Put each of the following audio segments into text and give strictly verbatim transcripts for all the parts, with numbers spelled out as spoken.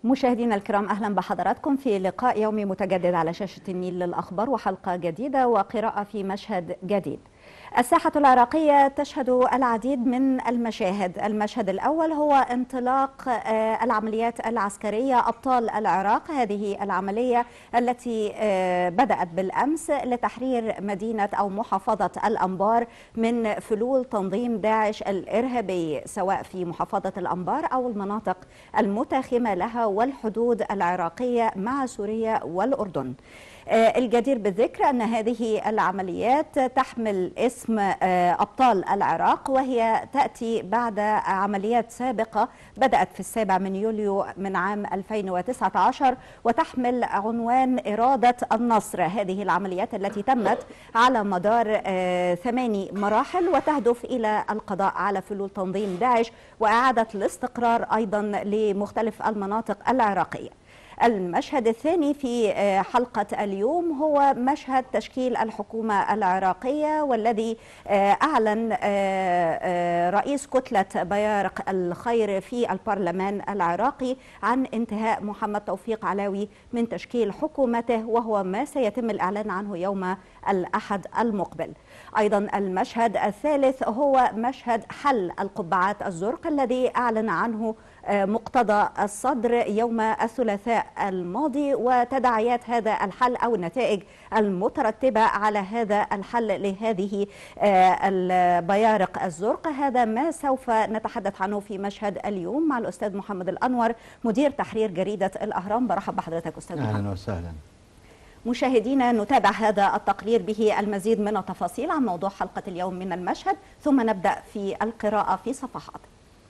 مشاهدينا الكرام، أهلا بحضراتكم في لقاء يومي متجدد على شاشة النيل للأخبار، وحلقة جديدة وقراءة في مشهد جديد. الساحة العراقية تشهد العديد من المشاهد. المشهد الأول هو انطلاق العمليات العسكرية أبطال العراق. هذه العملية التي بدأت بالأمس لتحرير مدينة أو محافظة الأنبار من فلول تنظيم داعش الإرهابي، سواء في محافظة الأنبار أو المناطق المتاخمة لها والحدود العراقية مع سوريا والأردن. الجدير بالذكر أن هذه العمليات تحمل اسم أبطال العراق، وهي تأتي بعد عمليات سابقة بدأت في السابع من يوليو من عام ألفين وتسعة عشر وتحمل عنوان إرادة النصر. هذه العمليات التي تمت على مدار ثماني مراحل وتهدف إلى القضاء على فلول تنظيم داعش وإعادة الاستقرار أيضا لمختلف المناطق العراقية. المشهد الثاني في حلقة اليوم هو مشهد تشكيل الحكومة العراقية، والذي أعلن رئيس كتلة بيارق الخير في البرلمان العراقي عن انتهاء محمد توفيق علاوي من تشكيل حكومته، وهو ما سيتم الإعلان عنه يوم الأحد المقبل. أيضا المشهد الثالث هو مشهد حل القبعات الزرق الذي أعلن عنه مقتدى الصدر يوم الثلاثاء الماضي، وتداعيات هذا الحل أو النتائج المترتبة على هذا الحل لهذه البيارق الزرق. هذا ما سوف نتحدث عنه في مشهد اليوم مع الأستاذ محمد الأنور، مدير تحرير جريدة الأهرام. برحب بحضرتك أستاذ محمد. أهلا وسهلا. مشاهدينا، نتابع هذا التقرير به المزيد من التفاصيل عن موضوع حلقة اليوم من المشهد، ثم نبدأ في القراءة في صفحات.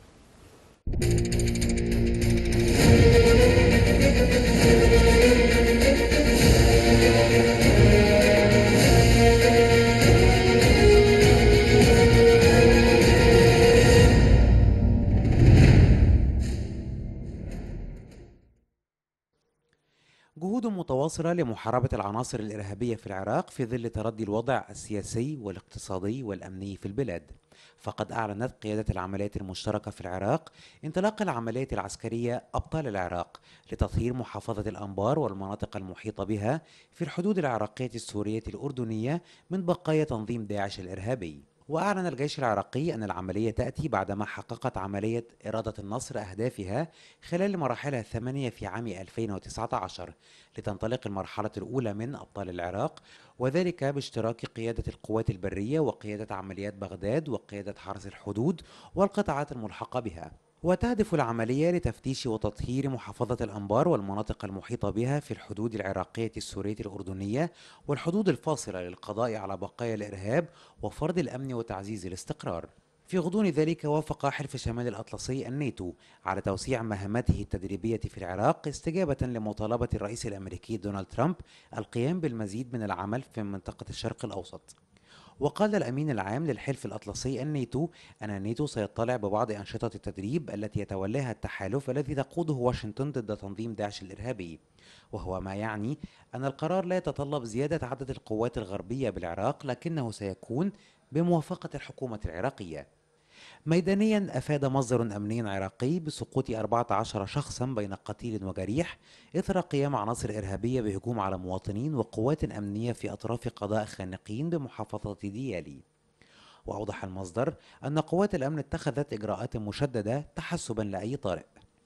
جهود متواصلة لمحاربة العناصر الإرهابية في العراق في ظل تردي الوضع السياسي والاقتصادي والأمني في البلاد. فقد أعلنت قيادة العمليات المشتركة في العراق انطلاق العملية العسكرية أبطال العراق لتطهير محافظة الأنبار والمناطق المحيطة بها في الحدود العراقية السورية الأردنية من بقايا تنظيم داعش الإرهابي. وأعلن الجيش العراقي أن العملية تأتي بعدما حققت عملية إرادة النصر أهدافها خلال مراحلها الثمانية في عام ألفين وتسعة عشر، لتنطلق المرحلة الأولى من أبطال العراق، وذلك باشتراك قيادة القوات البرية وقيادة عمليات بغداد وقيادة حرس الحدود والقطاعات الملحقة بها. وتهدف العملية لتفتيش وتطهير محافظة الأنبار والمناطق المحيطة بها في الحدود العراقية السورية الأردنية والحدود الفاصلة للقضاء على بقايا الإرهاب وفرض الأمن وتعزيز الاستقرار. في غضون ذلك، وافق حلف شمال الأطلسي الناتو على توسيع مهمته التدريبية في العراق استجابة لمطالبة الرئيس الأمريكي دونالد ترامب القيام بالمزيد من العمل في منطقة الشرق الأوسط. وقال الأمين العام للحلف الأطلسي الناتو أن الناتو سيطلع ببعض أنشطة التدريب التي يتولاها التحالف الذي تقوده واشنطن ضد تنظيم داعش الإرهابي، وهو ما يعني أن القرار لا يتطلب زيادة عدد القوات الغربية بالعراق، لكنه سيكون بموافقة الحكومة العراقية. ميدانيا، أفاد مصدر أمني عراقي بسقوط أربعة عشر شخصا بين قتيل وجريح إثر قيام عناصر إرهابية بهجوم على مواطنين وقوات أمنية في أطراف قضاء خانقين بمحافظة ديالي. وأوضح المصدر أن قوات الأمن اتخذت إجراءات مشددة تحسبا لأي طارئ.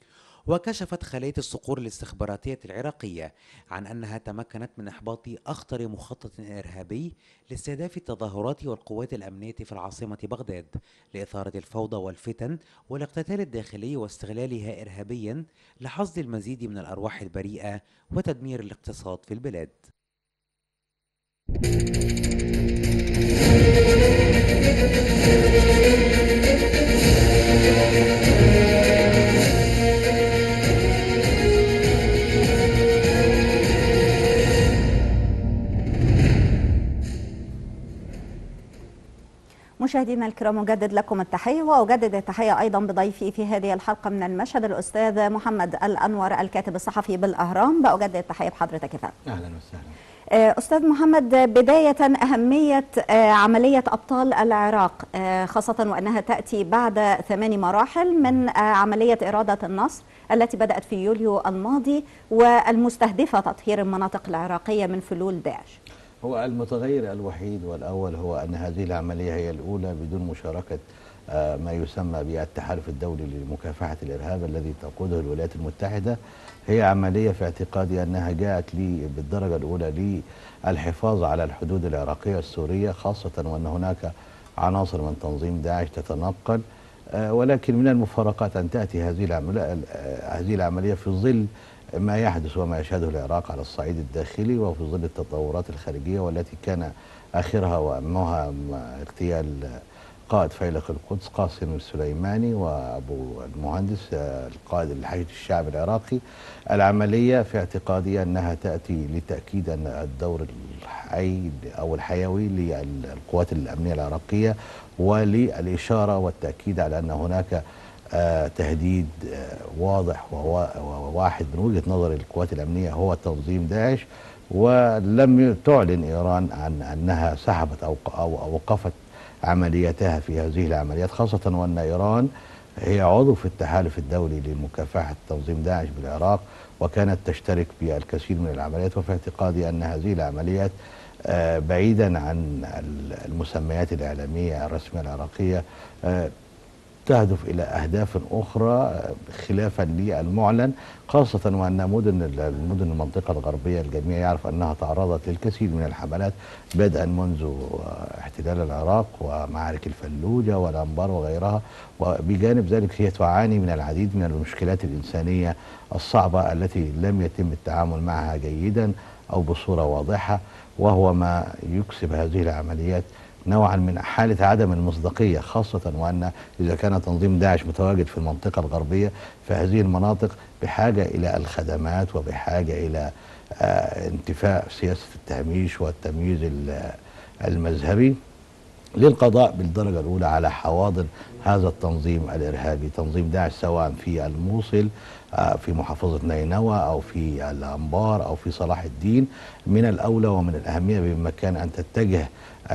وكشفت خلية الصقور الاستخباراتية العراقية عن أنها تمكنت من إحباط أخطر مخطط إرهابي لاستهداف التظاهرات والقوات الأمنية في العاصمة بغداد لإثارة الفوضى والفتن والاقتتال الداخلي واستغلالها إرهابيا لحصد المزيد من الأرواح البريئة وتدمير الاقتصاد في البلاد. مشاهدينا الكرام، أجدد لكم التحية، وأجدد التحية أيضا بضيفي في هذه الحلقة من المشهد الأستاذ محمد الأنور الكاتب الصحفي بالأهرام. بأجدد التحية بحضرتك يا فندم. أهلا وسهلا. أستاذ محمد، بداية أهمية عملية أبطال العراق، خاصة وأنها تأتي بعد ثمان مراحل من عملية إرادة النصر التي بدأت في يوليو الماضي والمستهدفة تطهير المناطق العراقية من فلول داعش. هو المتغير الوحيد والأول هو أن هذه العملية هي الأولى بدون مشاركة ما يسمى بالتحالف الدولي لمكافحة الإرهاب الذي تقوده الولايات المتحدة. هي عملية في اعتقادي أنها جاءت لي بالدرجة الأولى للحفاظ على الحدود العراقية السورية، خاصة وأن هناك عناصر من تنظيم داعش تتنقل، ولكن من المفارقات أن تأتي هذه العملية هذه العملية في ظل ما يحدث وما يشهده العراق على الصعيد الداخلي، وفي ظل التطورات الخارجية والتي كان آخرها وأهمها اغتيال قائد فيلق القدس قاسم السليماني وأبو المهندس القائد الحشد الشعبي العراقي. العملية في اعتقادي أنها تأتي لتأكيد أن الدور الحي أو الحيوي للقوات الأمنية العراقية، وللإشارة والتأكيد على أن هناك تهديد واضح وواحد من وجهة نظر القوات الأمنية هو تنظيم داعش. ولم تعلن إيران عن أنها سحبت أو أو وقفت عملياتها في هذه العمليات، خاصة وأن إيران هي عضو في التحالف الدولي لمكافحة تنظيم داعش بالعراق، وكانت تشترك بالكثير من العمليات. وفي اعتقادي أن هذه العمليات بعيدا عن المسميات الإعلامية الرسمية العراقية تهدف إلى أهداف أخرى خلافا للمعلن، خاصة وأن مدن المدن المنطقة الغربية الجميع يعرف أنها تعرضت للكثير من الحملات بدءا منذ احتلال العراق ومعارك الفلوجة والأنبار وغيرها، وبجانب ذلك هي تعاني من العديد من المشكلات الإنسانية الصعبة التي لم يتم التعامل معها جيدا أو بصورة واضحة، وهو ما يكسب هذه العمليات نوعا من حالة عدم المصداقية، خاصة وأن إذا كان تنظيم داعش متواجد في المنطقة الغربية فهذه المناطق بحاجة إلى الخدمات وبحاجة إلى آه انتفاء سياسة التهميش والتمييز المذهبي للقضاء بالدرجة الأولى على حواضن هذا التنظيم الإرهابي، تنظيم داعش، سواء في الموصل آه في محافظة نينوى أو في الأنبار أو في صلاح الدين. من الأولى ومن الأهمية بمكان أن تتجه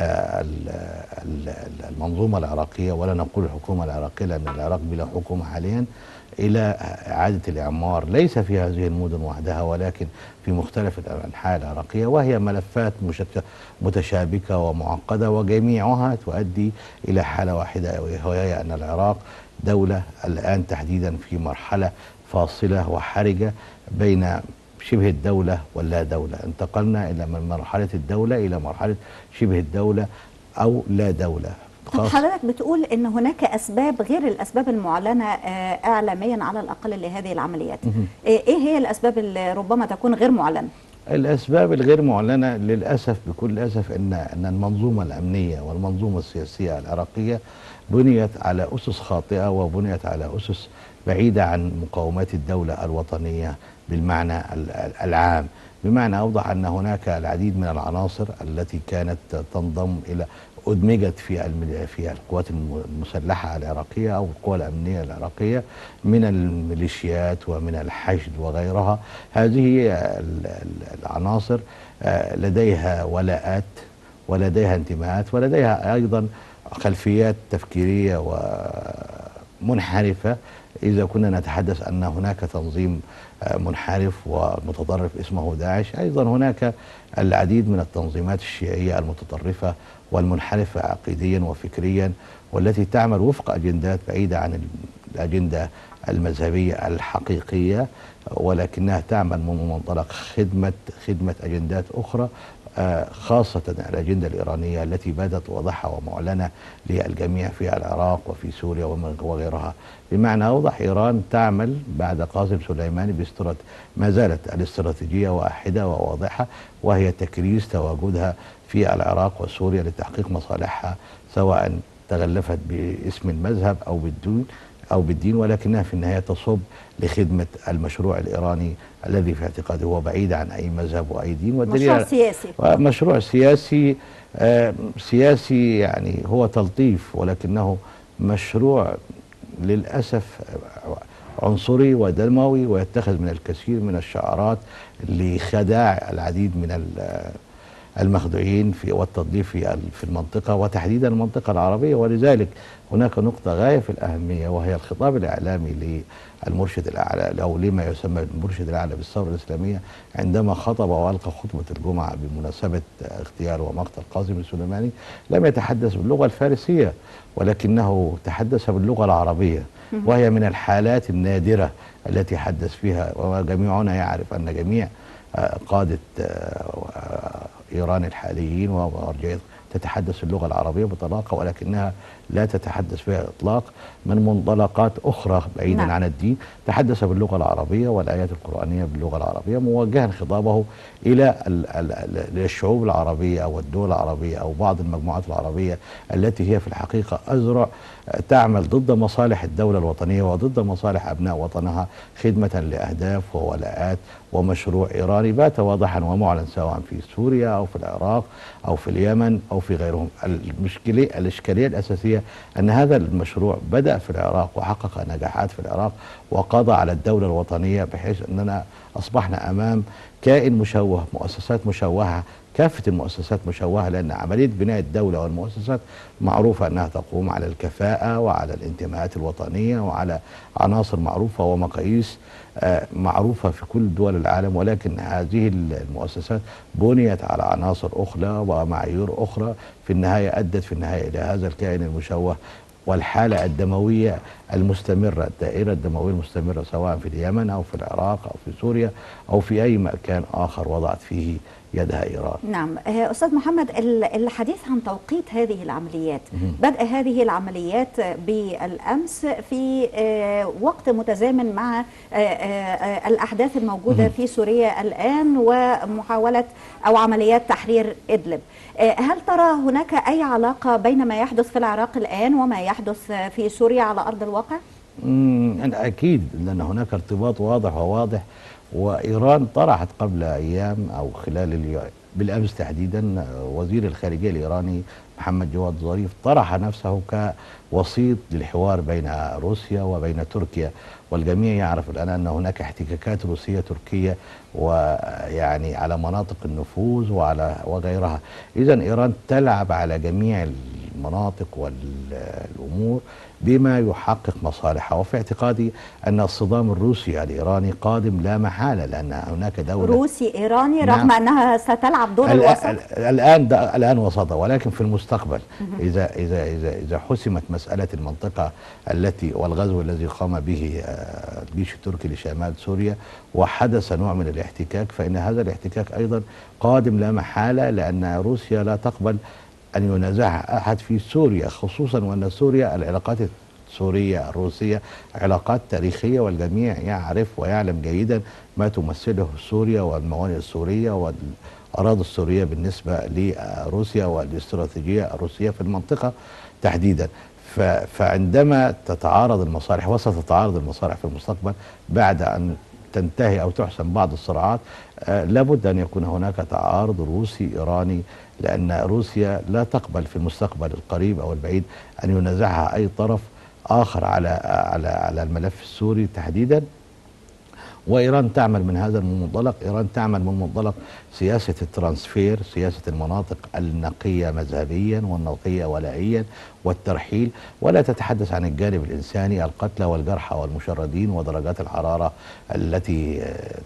المنظومة العراقية، ولا نقول الحكومة العراقية لأن العراق بلا حكومة حاليا، إلى إعادة الإعمار ليس في هذه المدن وحدها ولكن في مختلف الأنحاء العراقية، وهي ملفات متشابكة ومعقدة وجميعها تؤدي إلى حالة واحدة، وهي أن العراق دولة الآن تحديدا في مرحلة فاصلة وحرجة بين شبه الدولة واللا دولة. انتقلنا إلى من مرحلة الدولة إلى مرحلة شبه الدولة أو لا دولة. طب حضرتك بتقول إن هناك أسباب غير الأسباب المعلنة إعلاميا على الأقل لهذه العمليات. إيه هي الأسباب اللي ربما تكون غير معلنة؟ الأسباب الغير معلنة للأسف بكل أسف أن أن المنظومة الأمنية والمنظومة السياسية العراقية بنيت على أسس خاطئة وبنيت على أسس بعيدة عن مقومات الدولة الوطنية بالمعنى العام، بمعنى أوضح أن هناك العديد من العناصر التي كانت تنضم إلى أدمجت في في القوات المسلحة العراقية أو القوى الأمنية العراقية من الميليشيات ومن الحشد وغيرها. هذه العناصر لديها ولاءات ولديها انتماءات ولديها أيضا خلفيات تفكيرية ومنحرفة. إذا كنا نتحدث أن هناك تنظيم منحرف ومتطرف اسمه داعش، أيضا هناك العديد من التنظيمات الشيعية المتطرفة والمنحرفة عقيديا وفكريا، والتي تعمل وفق أجندات بعيدة عن الأجندة المذهبية الحقيقية، ولكنها تعمل من منطلق خدمة خدمة أجندات أخرى، خاصة الأجندة الإيرانية التي بدت واضحة ومعلنة للجميع في العراق وفي سوريا وغيرها. بمعنى أوضح، إيران تعمل بعد قاسم سليماني ما زالت الاستراتيجية واحدة وواضحة، وهي تكريس تواجدها في العراق وسوريا لتحقيق مصالحها، سواء تغلفت باسم المذهب أو بالدين أو بالدين، ولكنها في النهاية تصب لخدمة المشروع الإيراني الذي في اعتقادي هو بعيد عن أي مذهب وأي دين. مشروع سياسي مشروع سياسي آه سياسي يعني هو تلطيف، ولكنه مشروع للأسف عنصري ودموي، ويتخذ من الكثير من الشعارات لخداع العديد من المخدوعين في والتضليل في في المنطقة وتحديدا المنطقة العربية. ولذلك هناك نقطة غاية في الأهمية، وهي الخطاب الإعلامي للمرشد الأعلى أو لما يسمى المرشد الأعلى بالثورة الإسلامية، عندما خطب وألقى خطبة الجمعة بمناسبة اغتيال ومقتل قاسم السليماني، لم يتحدث باللغة الفارسية ولكنه تحدث باللغة العربية، وهي من الحالات النادرة التي حدث فيها. وجميعنا يعرف أن جميع قادة إيران الحاليين ومرجعية تتحدث اللغة العربية بطلاقة، ولكنها لا تتحدث بها إطلاق من منطلقات أخرى بعيدا نعم. عن الدين. تحدث باللغة العربية والآيات القرآنية باللغة العربية، موجها خطابه إلى الشعوب العربية أو الدول العربية أو بعض المجموعات العربية التي هي في الحقيقة أذرع تعمل ضد مصالح الدولة الوطنية وضد مصالح أبناء وطنها خدمة لأهداف وولاءات ومشروع إيراني بات واضحا ومعلن سواء في سوريا أو في العراق أو في اليمن أو في غيرهم. المشكلة الإشكالية الأساسية أن هذا المشروع بدأ في العراق وحقق نجاحات في العراق وقضى على الدولة الوطنية، بحيث أننا أصبحنا أمام كائن مشوه، مؤسسات مشوهة، كافة المؤسسات مشوهة، لأن عملية بناء الدولة والمؤسسات معروفة أنها تقوم على الكفاءة وعلى الانتماءات الوطنية وعلى عناصر معروفة ومقاييس معروفة في كل دول العالم، ولكن هذه المؤسسات بنيت على عناصر أخرى ومعايير أخرى، في النهاية أدت في النهاية إلى هذا الكائن المشوه والحالة الدموية المستمرة، الدائرة الدموية المستمرة سواء في اليمن أو في العراق أو في سوريا أو في أي مكان آخر وضعت فيه يدها إيران. نعم أستاذ محمد، الحديث عن توقيت هذه العمليات، بدء هذه العمليات بالأمس في وقت متزامن مع الأحداث الموجودة في سوريا الآن ومحاولة أو عمليات تحرير إدلب. هل ترى هناك أي علاقة بين ما يحدث في العراق الآن وما يحدث في سوريا على أرض الواقع؟ أكيد، لأن هناك ارتباط واضح وواضح. وإيران طرحت قبل أيام أو خلال اليوم بالأمس تحديدا وزير الخارجية الإيراني محمد جواد ظريف طرح نفسه كوسيط للحوار بين روسيا وبين تركيا، والجميع يعرف الآن أن هناك احتكاكات روسية تركية ويعني على مناطق النفوذ وعلى وغيرها. إذن إيران تلعب على جميع المناطق والأمور بما يحقق مصالحها، وفي اعتقادي أن الصدام الروسي الإيراني قادم لا محالة، لأن هناك دولة روسي إيراني رغم نعم. أنها ستلعب دور الوسط الآن الآن وسطة، ولكن في المستقبل إذا إذا إذا إذا حسمت مسألة المنطقة التي والغزو الذي قام به الجيش التركي لشمال سوريا وحدث نوع من الاحتكاك، فإن هذا الاحتكاك أيضا قادم لا محالة، لأن روسيا لا تقبل أن ينازعها أحد في سوريا، خصوصا وأن سوريا العلاقات السورية الروسية علاقات تاريخية، والجميع يعرف ويعلم جيدا ما تمثله سوريا والموانئ السورية والأراضي السورية بالنسبة لروسيا والاستراتيجية الروسية في المنطقة تحديدا. فعندما تتعارض المصالح وستتعارض المصالح في المستقبل بعد أن تنتهي أو تحسم بعض الصراعات، آه لابد أن يكون هناك تعارض روسي إيراني، لأن روسيا لا تقبل في المستقبل القريب أو البعيد أن ينازعها أي طرف آخر على على على الملف السوري تحديدا. وإيران تعمل من هذا المنطلق، إيران تعمل من منطلق سياسة الترانسفير، سياسة المناطق النقية مذهبيا والنقية ولائيا والترحيل، ولا تتحدث عن الجانب الإنساني، القتلى والجرحى والمشردين ودرجات الحرارة التي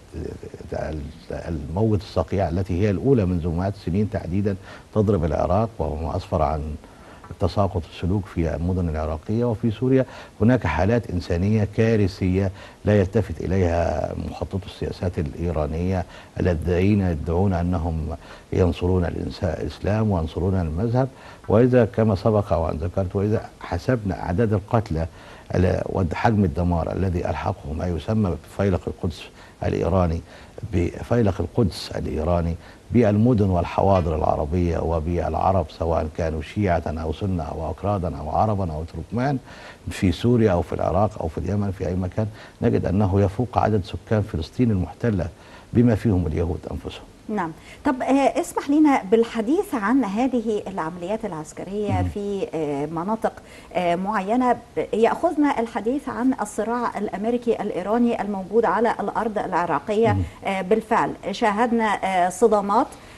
الموت الصقيع التي هي الأولى منذ مئات السنين تحديدا تضرب العراق، وما أسفر عن تساقط السلوك في المدن العراقية. وفي سوريا هناك حالات إنسانية كارثية لا يلتفت إليها مخططو السياسات الإيرانية الذين يدعون أنهم ينصرون الإسلام وينصرون المذهب. وإذا كما سبق وأن ذكرت، وإذا حسبنا أعداد القتلى وحجم الدمار الذي ألحقه ما يسمى بفيلق القدس الإيراني بفيلق القدس الإيراني بالمدن والحواضر العربية وبالعرب سواء كانوا شيعة أو سنة أو أكرادا أو عربا أو تركمان في سوريا أو في العراق أو في اليمن في أي مكان، نجد أنه يفوق عدد سكان فلسطين المحتلة بما فيهم اليهود أنفسهم. نعم. طب اسمح لنا بالحديث عن هذه العمليات العسكرية في مناطق معينة. يأخذنا الحديث عن الصراع الأمريكي الإيراني الموجود على الأرض العراقية. بالفعل شاهدنا صدامات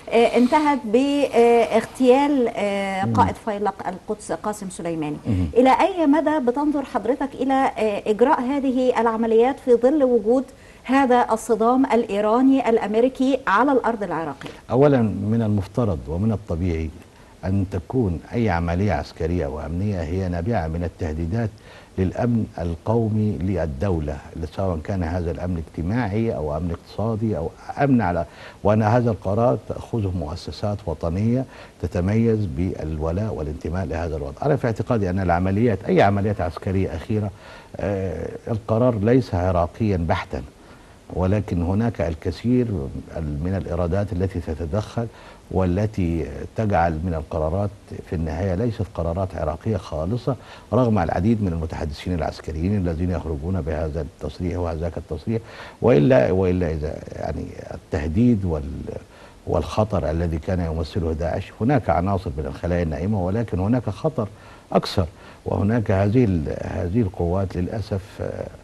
انتهت باغتيال قائد فيلق القدس قاسم سليماني. إلى أي مدى بتنظر حضرتك إلى إجراء هذه العمليات في ظل وجود هذا الصدام الإيراني الأمريكي على الأرض العراقية؟ أولا من المفترض ومن الطبيعي أن تكون أي عملية عسكرية وأمنية هي نابعة من التهديدات للأمن القومي للدولة، سواء كان هذا الأمن اجتماعي أو أمن اقتصادي أو أمن على، وأن هذا القرار تأخذه مؤسسات وطنية تتميز بالولاء والانتماء لهذا الوضع. أنا في اعتقادي أن العمليات أي عمليات عسكرية أخيرة آه القرار ليس عراقيا بحتا، ولكن هناك الكثير من الإرادات التي تتدخل والتي تجعل من القرارات في النهاية ليست قرارات عراقية خالصة، رغم العديد من المتحدثين العسكريين الذين يخرجون بهذا التصريح وهذاك التصريح. وإلا وإلا إذا يعني التهديد وال والخطر الذي كان يمثله داعش، هناك عناصر من الخلايا النائمة، ولكن هناك خطر أكثر، وهناك هذه هذه القوات للأسف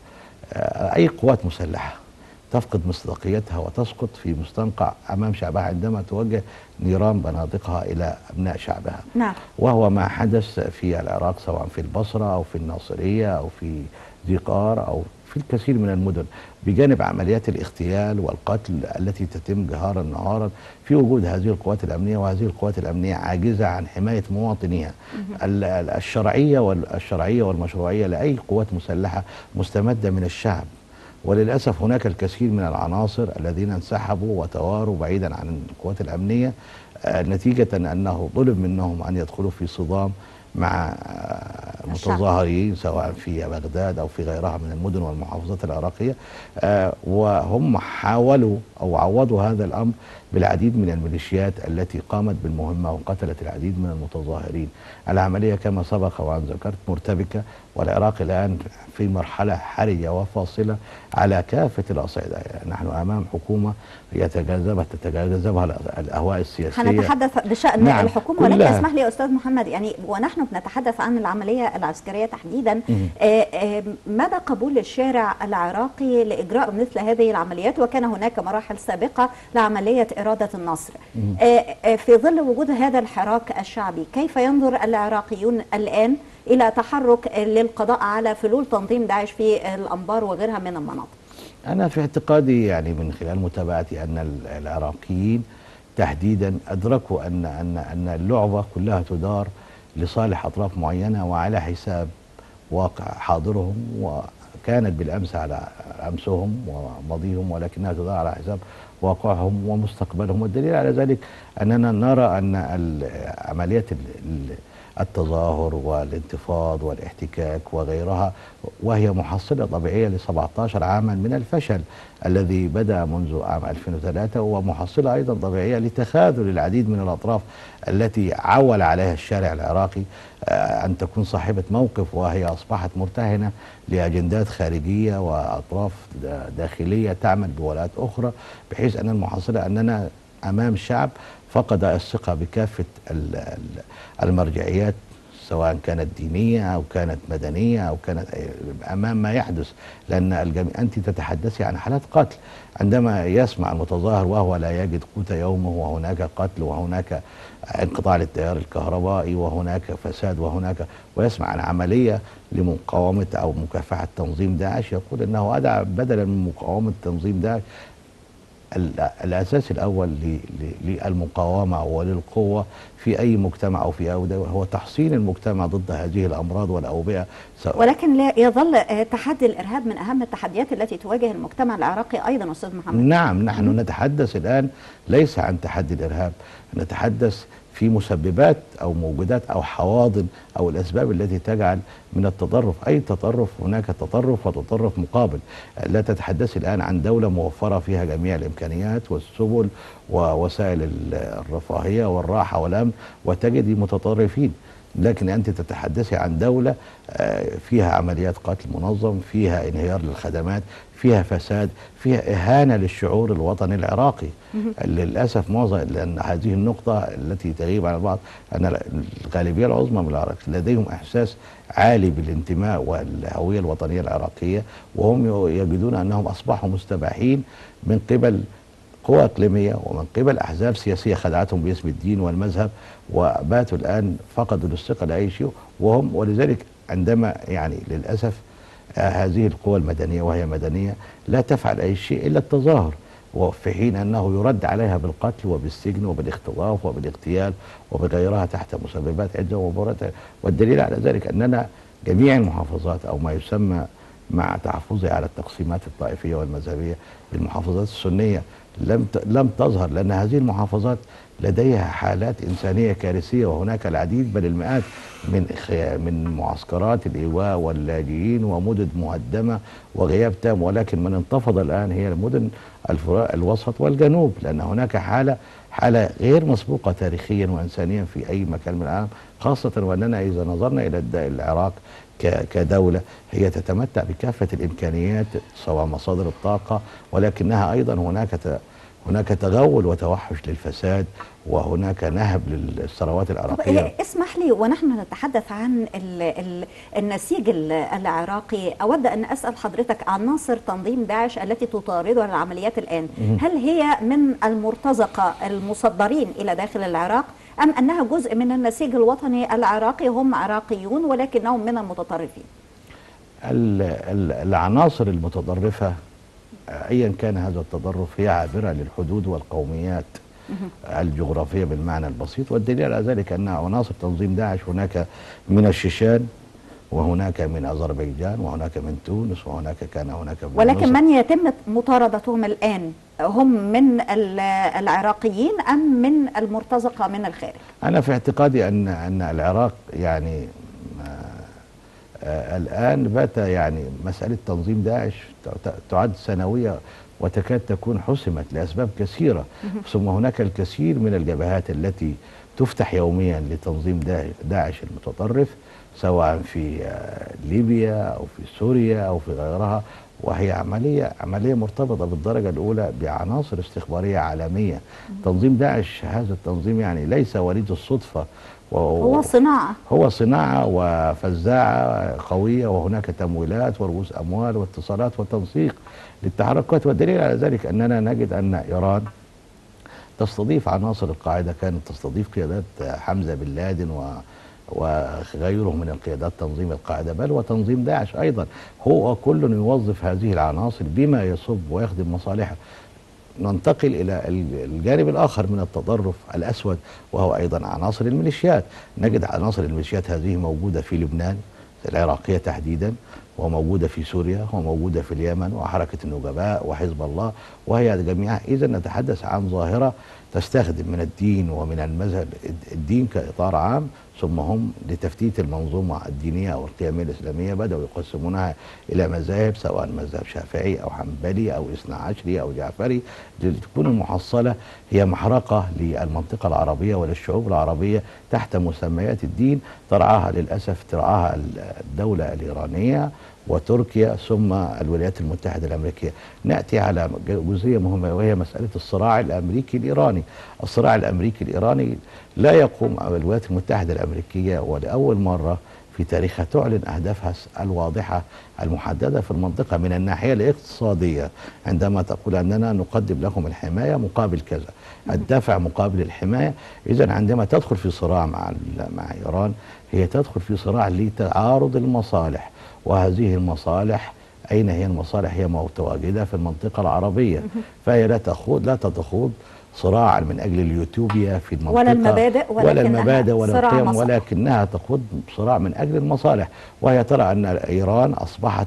أي قوات مسلحة تفقد مصداقيتها وتسقط في مستنقع أمام شعبها عندما توجه نيران بنادقها إلى أبناء شعبها. نعم. وهو ما حدث في العراق سواء في البصرة أو في الناصرية أو في ذي قار أو في الكثير من المدن، بجانب عمليات الاغتيال والقتل التي تتم جهارا نهارا في وجود هذه القوات الأمنية، وهذه القوات الأمنية عاجزة عن حماية مواطنيها. الشرعية والشرعية والمشروعية لأي قوات مسلحة مستمدة من الشعب، وللأسف هناك الكثير من العناصر الذين انسحبوا وتواروا بعيدا عن القوات الأمنية نتيجة أنه طلب منهم أن يدخلوا في صدام مع متظاهرين سواء في بغداد أو في غيرها من المدن والمحافظات العراقية، وهم حاولوا أو عوضوا هذا الأمر بالعديد من الميليشيات التي قامت بالمهمة وقتلت العديد من المتظاهرين. العملية كما سبق وأن ذكرت مرتبكة، والعراق الآن في مرحلة حرجة وفاصلة على كافة الأصعدة. نحن أمام حكومة يتجاذبها تتجاذبها الأهواء السياسية. هنتحدث بشأن نعم الحكومة، ولكن اسمح لي يا أستاذ محمد، يعني ونحن بنتحدث عن العملية العسكرية تحديدا، آآ آآ مدى قبول الشارع العراقي لإجراء مثل هذه العمليات؟ وكان هناك مراحل سابقة لعملية إرادة النصر. في ظل وجود هذا الحراك الشعبي، كيف ينظر العراقيون الآن إلى تحرك للقضاء على فلول تنظيم داعش في الأنبار وغيرها من المناطق؟ أنا في اعتقادي يعني من خلال متابعتي أن العراقيين تحديدا أدركوا أن أن أن اللعبة كلها تدار لصالح أطراف معينة وعلى حساب واقع حاضرهم، وكانت بالأمس على أمسهم وماضيهم، ولكنها تدار على حساب واقعهم ومستقبلهم. والدليل على ذلك أننا نرى أن عمليات التظاهر والانتفاض والاحتكاك وغيرها، وهي محصلة طبيعية ل سبعة عشر عاما من الفشل الذي بدأ منذ عام ألفين وثلاثة، ومحصلة أيضا طبيعية لتخاذل العديد من الأطراف التي عول عليها الشارع العراقي أن تكون صاحبة موقف، وهي أصبحت مرتهنة لأجندات خارجية وأطراف داخلية تعمل بولايات أخرى، بحيث أن المحصلة أننا أمام شعب فقد الثقة بكافة المرجعيات سواء كانت دينية أو كانت مدنية أو كانت أمام ما يحدث، لأن الجميع أنت تتحدثي عن حالات قتل. عندما يسمع المتظاهر وهو لا يجد قوت يومه وهناك قتل وهناك انقطاع للتيار الكهربائي وهناك فساد وهناك ويسمع عن عملية لمقاومة أو مكافحة تنظيم داعش، يقول أنه أدعى بدلا من مقاومة تنظيم داعش الأساس الأول للمقاومة وللقوة في أي مجتمع أو في أي دولة هو تحصين المجتمع ضد هذه الأمراض والأوبئة. ولكن لا يظل تحدي الإرهاب من أهم التحديات التي تواجه المجتمع العراقي أيضا أستاذ محمد. نعم، نحن نتحدث الآن ليس عن تحدي الإرهاب، نتحدث في مسببات أو موجودات أو حواضن أو الأسباب التي تجعل من التطرف أي تطرف. هناك تطرف وتطرف مقابل. لا تتحدث الآن عن دولة موفرة فيها جميع الإمكانيات والسبل ووسائل الرفاهية والراحة والأمن وتجد متطرفين، لكن أنت تتحدثي عن دولة فيها عمليات قتل منظم، فيها انهيار للخدمات، فيها فساد، فيها إهانة للشعور الوطني العراقي. للأسف معظم، لأن هذه النقطة التي تغيب عن البعض، أن الغالبية العظمى من العراق لديهم إحساس عالي بالانتماء والهوية الوطنية العراقية، وهم يجدون أنهم أصبحوا مستباحين من قبل قوى إقليمية ومن قبل أحزاب سياسية خدعتهم باسم الدين والمذهب، وباتوا الآن فقدوا الثقة لأي شيء. وهم ولذلك عندما يعني للأسف آه هذه القوى المدنية وهي مدنية لا تفعل أي شيء إلا التظاهر، وفي حين أنه يرد عليها بالقتل وبالسجن وبالاختطاف وبالاغتيال وبغيرها تحت مسببات عدة ومباريات. والدليل على ذلك أننا جميع المحافظات أو ما يسمى مع تحفظي على التقسيمات الطائفية والمذهبية المحافظات السنية لم لم تظهر، لأن هذه المحافظات لديها حالات إنسانية كارثية، وهناك العديد بل المئات من من معسكرات الإيواء واللاجئين ومدن مهدمة وغياب تام. ولكن من انتفض الآن هي المدن الوسط والجنوب، لأن هناك حالة حالة غير مسبوقة تاريخيا وإنسانيا في أي مكان من العالم، خاصة وأننا إذا نظرنا إلى العراق كدولة هي تتمتع بكافة الإمكانيات سواء مصادر الطاقة، ولكنها أيضا هناك هناك تغول وتوحش للفساد، وهناك نهب للثروات العراقية. اسمح لي ونحن نتحدث عن ال ال النسيج العراقي، أود أن أسأل حضرتك عناصر تنظيم داعش التي تطاردها العمليات الآن، هل هي من المرتزقة المصدرين إلى داخل العراق أم أنها جزء من النسيج الوطني العراقي هم عراقيون ولكنهم من المتطرفين؟ العناصر المتطرفة أيا كان هذا التطرف هي عابرة للحدود والقوميات الجغرافية بالمعنى البسيط، والدليل على ذلك أن عناصر تنظيم داعش هناك من الشيشان وهناك من أذربيجان وهناك من تونس وهناك كان هناك من ولكن من يتم مطاردتهم الآن هم من العراقيين أم من المرتزقة من الخارج؟ أنا في اعتقادي أن أن العراق يعني آه الآن بات يعني مسألة تنظيم داعش تعد ثانوية وتكاد تكون حسمت لأسباب كثيرة، ثم هناك الكثير من الجبهات التي تفتح يوميا لتنظيم داعش المتطرف سواء في آه ليبيا أو في سوريا أو في غيرها، وهي عملية عملية مرتبطة بالدرجة الأولى بعناصر استخبارية عالمية. تنظيم داعش هذا التنظيم يعني ليس وليد الصدفة، هو صناعة هو صناعة وفزاعة قوية، وهناك تمويلات ورؤوس أموال واتصالات وتنسيق للتحركات. والدليل على ذلك أننا نجد أن إيران تستضيف عناصر القاعدة، كانت تستضيف قيادات حمزة بن لادن و وغيره من القيادات تنظيم القاعدة، بل وتنظيم داعش أيضا. هو كل يوظف هذه العناصر بما يصب ويخدم مصالحه. ننتقل إلى الجانب الآخر من التطرف الأسود وهو أيضا عناصر الميليشيات. نجد عناصر الميليشيات هذه موجودة في لبنان العراقية تحديدا، وموجودة في سوريا، وموجودة في اليمن، وحركة النجباء وحزب الله، وهي جميعها. إذا نتحدث عن ظاهرة تستخدم من الدين ومن المذهب الدين كإطار عام، ثم هم لتفتيت المنظومة الدينية أو القيمية الإسلامية بدأوا يقسمونها إلى مذاهب، سواء مذهب شافعي أو حنبلي أو إثنى عشري أو جعفري، لتكون المحصلة هي محرقة للمنطقة العربية وللشعوب العربية تحت مسميات الدين ترعاها للأسف ترعاها الدولة الإيرانية وتركيا ثم الولايات المتحدة الأمريكية. نأتي على جزئية مهمة وهي مسألة الصراع الأمريكي الإيراني. الصراع الأمريكي الإيراني لا يقوم الولايات المتحدة الأمريكية ولأول مرة في تاريخها تعلن أهدافها الواضحة المحددة في المنطقة من الناحية الاقتصادية، عندما تقول أننا نقدم لكم الحماية مقابل كذا، الدفع مقابل الحماية. إذن عندما تدخل في صراع مع مع إيران هي تدخل في صراع لتعارض المصالح، وهذه المصالح أين هي المصالح؟ هي متواجدة في المنطقة العربية، فهي لا تخوض لا تتخوض صراعا من أجل اليوتوبيا في المنطقة ولا المبادئ ولا المبادئ ولا القيم، ولكنها تخوض صراع من أجل المصالح. وهي ترى أن إيران أصبحت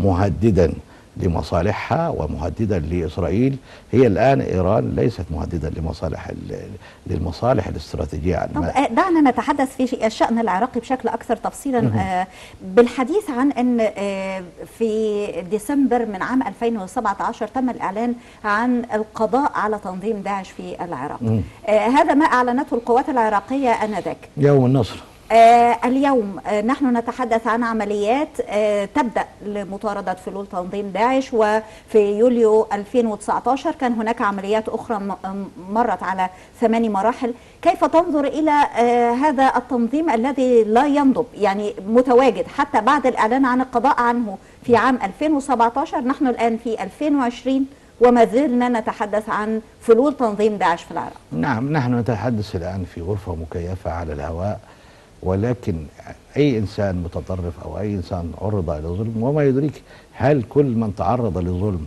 مهددا لمصالحها ومهددا لإسرائيل. هي الآن إيران ليست مهددا لمصالح للمصالح الاستراتيجية. طب دعنا نتحدث في الشأن العراقي بشكل أكثر تفصيلا، آه بالحديث عن أن آه في ديسمبر من عام ألفين وسبعة عشر تم الإعلان عن القضاء على تنظيم داعش في العراق. آه هذا ما أعلنته القوات العراقية آنذاك يوم النصر. آه اليوم آه نحن نتحدث عن عمليات آه تبدأ لمطاردة فلول تنظيم داعش، وفي يوليو ألفين وتسعة عشر كان هناك عمليات أخرى مرت على ثماني مراحل. كيف تنظر إلى آه هذا التنظيم الذي لا ينضب، يعني متواجد حتى بعد الإعلان عن القضاء عنه في عام ألفين وسبعة عشر، نحن الآن في ألفين وعشرين وما زلنا نتحدث عن فلول تنظيم داعش في العراق. نعم، نحن نتحدث الآن في غرفة مكيفة على الهواء، ولكن أي إنسان متطرف أو أي إنسان عرض إلى ظلم، وما يدريك هل كل من تعرض لظلم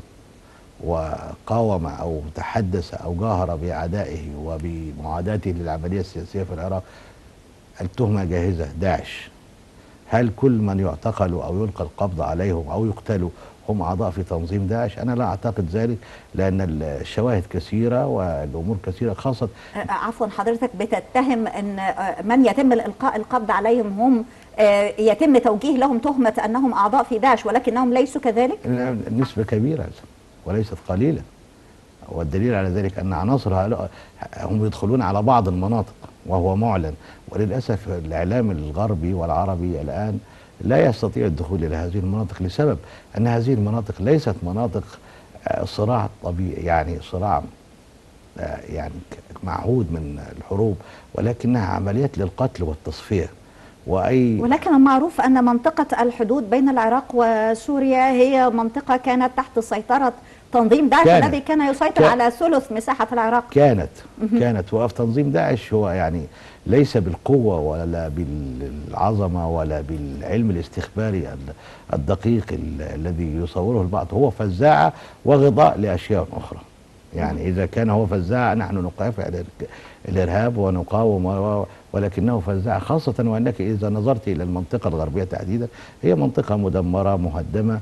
وقاوم أو تحدث أو جاهر بأعدائه وبمعاداته للعملية السياسية في العراق التهمة جاهزة داعش؟ هل كل من يعتقل أو يلقى القبض عليهم أو يقتلوا هم أعضاء في تنظيم داعش؟ أنا لا أعتقد ذلك، لأن الشواهد كثيرة والأمور كثيرة، خاصة عفوا حضرتك بتتهم أن من يتم الإلقاء القبض عليهم هم يتم توجيه لهم تهمة أنهم أعضاء في داعش، ولكنهم ليسوا كذلك؟ نسبة كبيرة وليست قليلة، والدليل على ذلك أن عناصر هؤلاء هم يدخلون على بعض المناطق وهو معلن، وللأسف الإعلام الغربي والعربي الآن لا يستطيع الدخول إلى هذه المناطق، لسبب أن هذه المناطق ليست مناطق صراع طبيعي، يعني صراع يعني معهود من الحروب، ولكنها عمليات للقتل والتصفية. وأي ولكن المعروف أن منطقة الحدود بين العراق وسوريا هي منطقة كانت تحت سيطرة تنظيم داعش الذي كان يسيطر كان على ثلث مساحة العراق. كانت كانت وفي تنظيم داعش هو يعني ليس بالقوة ولا بالعظمة ولا بالعلم الاستخباري الدقيق الذي يصوره البعض، هو فزاعة وغطاء لأشياء أخرى. يعني إذا كان هو فزاعة نحن نكافح الإرهاب ونقاوم، ولكنه فزاعة، خاصة وأنك إذا نظرت إلى المنطقة الغربية تحديدا هي منطقة مدمرة مهدمة.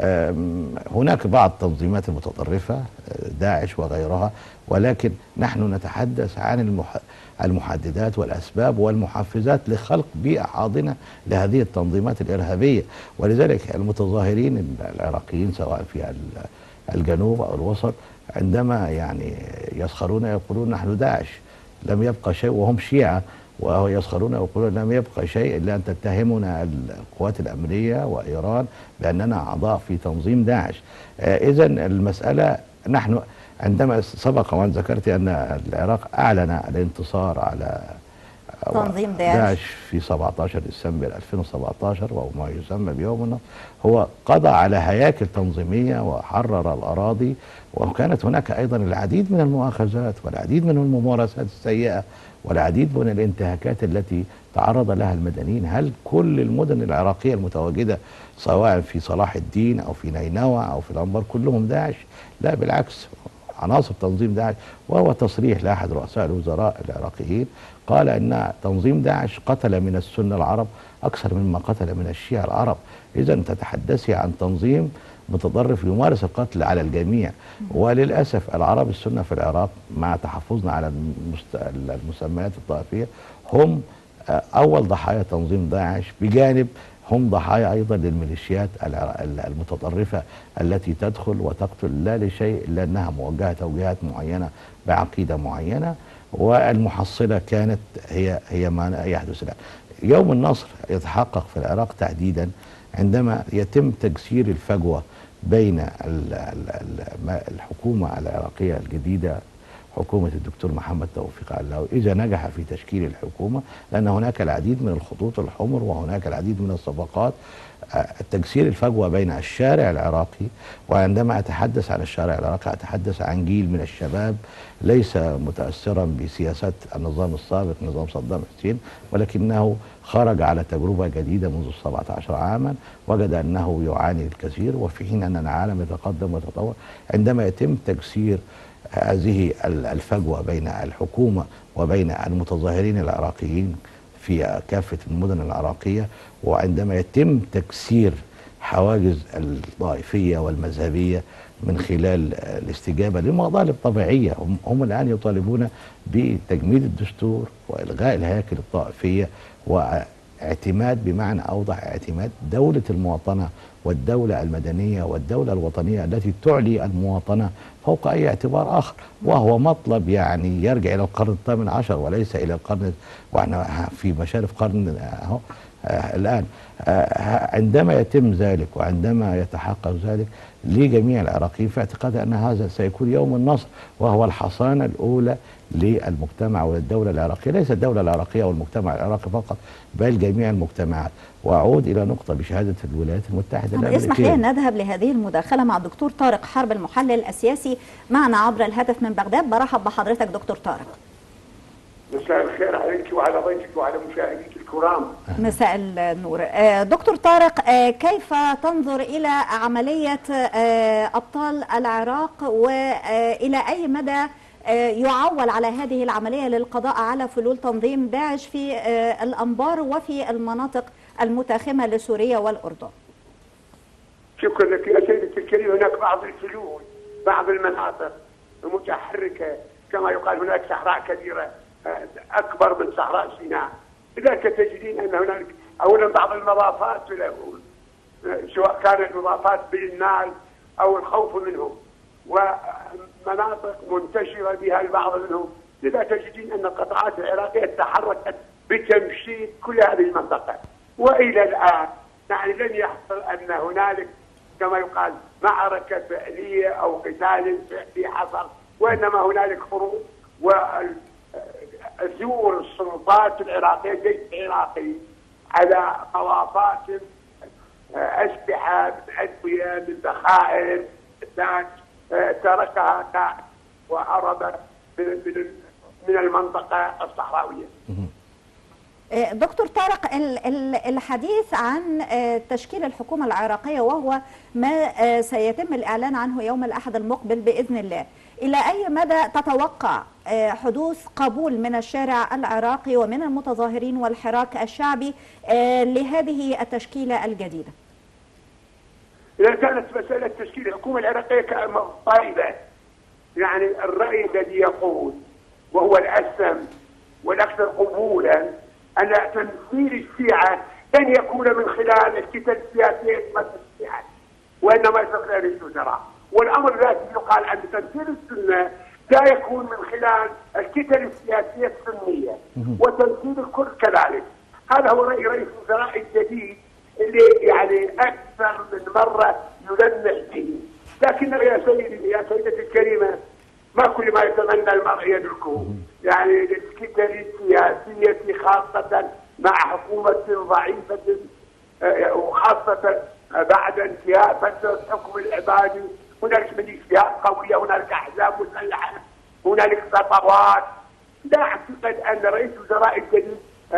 هناك بعض التنظيمات المتطرفة داعش وغيرها، ولكن نحن نتحدث عن المحددات والأسباب والمحفزات لخلق بيئة حاضنة لهذه التنظيمات الإرهابية. ولذلك المتظاهرين العراقيين سواء في الجنوب أو الوسط عندما يعني يسخرون يقولون نحن داعش لم يبقى شيء، وهم شيعة ويسخرون ويقولون لم يبقى شيء إلا أن تتهمنا القوات الأمنية وإيران بأننا أعضاء في تنظيم داعش. إذا المسألة نحن عندما سبق وأن ذكرت أن العراق أعلن الانتصار على تنظيم داعش, داعش في سبعة عشر ديسمبر ألفين وسبعة عشر وما يسمى بيوم النصر، هو قضى على هياكل تنظيمية وحرر الأراضي، وكانت هناك أيضا العديد من المؤاخذات والعديد من الممارسات السيئة والعديد من الانتهاكات التي تعرض لها المدنيين. هل كل المدن العراقية المتواجدة سواء في صلاح الدين أو في نينوى أو في الأنبار كلهم داعش؟ لا، بالعكس، عناصر تنظيم داعش. وهو تصريح لأحد رؤساء الوزراء العراقيين قال أن تنظيم داعش قتل من السنة العرب أكثر مما قتل من الشيعة العرب. إذا تتحدثي عن تنظيم متطرف يمارس القتل على الجميع. وللأسف العرب السنة في العراق مع تحفظنا على المسميات الطائفية هم أول ضحايا تنظيم داعش، بجانب هم ضحايا أيضا للميليشيات المتطرفة التي تدخل وتقتل لا لشيء إلا أنها موجهة توجيهات معينة بعقيدة معينة، والمحصلة كانت هي هي ما يحدث الآن. يوم النصر يتحقق في العراق تحديدا عندما يتم تجسير الفجوة بين الحكومة العراقية الجديدة، حكومة الدكتور محمد توفيق علاوي، إذا نجح في تشكيل الحكومة، لأن هناك العديد من الخطوط الحمر وهناك العديد من الصفقات، تجسير الفجوة بين الشارع العراقي. وعندما أتحدث عن الشارع العراقي أتحدث عن جيل من الشباب ليس متأثرا بسياسات النظام السابق نظام صدام حسين، ولكنه خرج على تجربة جديدة منذ سبعة عشر عاما، وجد أنه يعاني الكثير، وفي حين أن العالم يتقدم ويتطور. عندما يتم تجسير هذه الفجوة بين الحكومة وبين المتظاهرين العراقيين في كافة المدن العراقية، وعندما يتم تكسير حواجز الطائفية والمذهبية من خلال الاستجابة لمطالب طبيعية، هم, هم الآن يطالبون بتجميد الدستور وإلغاء الهياكل الطائفية واعتماد، بمعنى أوضح اعتماد دولة المواطنة والدولة المدنية والدولة الوطنية التي تعلي المواطنة فوق أي اعتبار آخر. وهو مطلب يعني يرجع إلى القرن الثامن عشر وليس إلى القرن، وإحنا في مشارف قرن أهو آه الآن آه عندما يتم ذلك وعندما يتحقق ذلك لجميع العراقيين في اعتقاد أن هذا سيكون يوم النصر، وهو الحصانة الأولى للمجتمع وللدولة العراقية، ليس الدولة العراقية أو المجتمع العراقي فقط بل جميع المجتمعات. وأعود إلى نقطة بشهادة الولايات المتحدة الأمريكية. اسمح لي أن نذهب لهذه المداخلة مع الدكتور طارق حرب المحلل السياسي معنا عبر الهاتف من بغداد. برحب بحضرتك دكتور طارق. مساء الخير عليك وعلى ضيفك وعلى مشاهديك الكرام. مساء النور. دكتور طارق، كيف تنظر إلى عملية أبطال العراق، وإلى أي مدى يعول على هذه العملية للقضاء على فلول تنظيم داعش في الأنبار وفي المناطق المتاخمة لسوريا والأردن؟ شكرا لك يا سيدتي الكريم. هناك بعض الفلول، بعض المناطق المتحركة كما يقال، هناك صحراء كبيرة أكبر من صحراء سيناء. لذلك تجدين أن هناك أولا بعض المضافات، سواء كانت مضافات بالنال أو الخوف منهم، ومناطق منتشرة بها البعض منهم. لذا تجدين أن القطاعات العراقية تحركت بتمشيط كل هذه المنطقة. وإلى الآن يعني لن يحصل أن هنالك كما يقال معركة فعلية أو قتال فعلي حصل، وإنما هنالك حروب وزور السلطات العراقية الجيش العراقي على مضافات أسلحة من أدوية من ذخائر ذات تركها وهرب من المنطقة الصحراوية. دكتور طارق، الحديث عن تشكيل الحكومة العراقية وهو ما سيتم الإعلان عنه يوم الأحد المقبل بإذن الله، إلى أي مدى تتوقع حدوث قبول من الشارع العراقي ومن المتظاهرين والحراك الشعبي لهذه التشكيلة الجديدة؟ إذا كانت مسألة تشكيل الحكومة العراقية طائبة، يعني الرأي الذي يقول وهو الأسلم والأكثر قبولا أن تمثيل الشيعة لن يكون من خلال الكتل السياسية مثل الشيعة، وإنما يصير رئيس الوزراء. والأمر الذي يقال أن تمثيل السنة لا يكون من خلال الكتل السياسية السنية، وتمثيل الكرد كذلك. هذا هو رأي رئيس الوزراء الجديد اللي يعني أكثر من مرة يلمح به. لكن يا سيدي يا سيدتي الكريمة، ما كل ما يتمنى المرء يدركه. يعني الكتل السياسية خاصة مع حكومة ضعيفة، وخاصة بعد انتهاء فترة الحكم العبادي، هنالك ميليشيات قوية، هنالك أحزاب مسلحة، هنالك خطوات. لا أعتقد أن رئيس الوزراء الجديد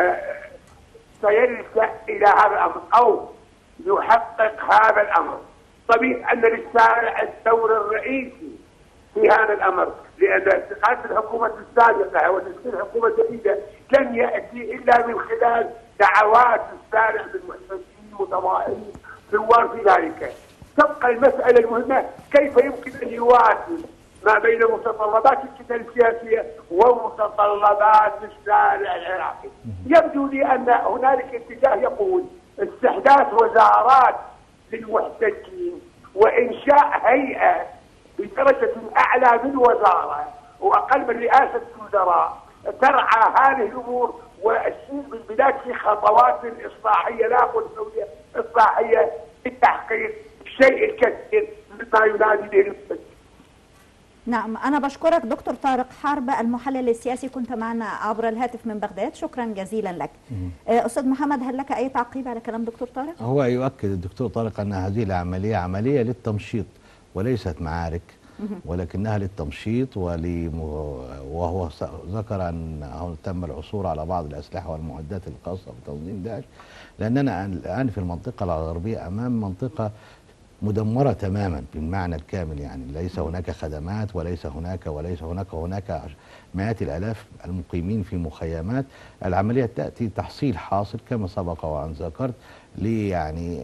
سيلجأ إلى هذا الأمر أو يحقق هذا الأمر. طبيعي أن للشارع الدور الرئيسي في هذا الأمر، لأن اتخاذ الحكومة السابقة وتشكيل حكومة جديدة لن يأتي إلا من خلال دعوات الشارع بالمحتجين متظاهرين ثوار في ذلك. تبقى المسألة المهمة كيف يمكن أن يوازن ما بين متطلبات الكتل السياسية ومتطلبات الشارع العراقي. يبدو لي أن هنالك اتجاه يقول استحداث وزارات للمحتجين وإنشاء هيئة بدرجة أعلى من وزارة وأقل من رئاسة الوزراء ترعى هذه الأمور والسير بالبلاد في خطوات إصلاحية، لا أقول سورية إصلاحية، لتحقيق الشيء الكثير مما ينادي به المحتجين. نعم، أنا بشكرك دكتور طارق حرب المحلل السياسي، كنت معنا عبر الهاتف من بغداد، شكرا جزيلا لك. أستاذ محمد، هل لك أي تعقيب على كلام دكتور طارق؟ هو يؤكد الدكتور طارق أن هذه العملية عملية للتمشيط وليست معارك، ولكنها للتمشيط ولم... وهو ذكر أنه تم العثور على بعض الأسلحة والمعدات الخاصة بتنظيم داعش، لأننا الآن في المنطقة الغربية أمام منطقة مدمرة تماما بالمعنى الكامل، يعني ليس هناك خدمات وليس هناك وليس هناك هناك مئات الآلاف المقيمين في مخيمات. العملية تأتي تحصيل حاصل كما سبق وأن ذكرت لي يعني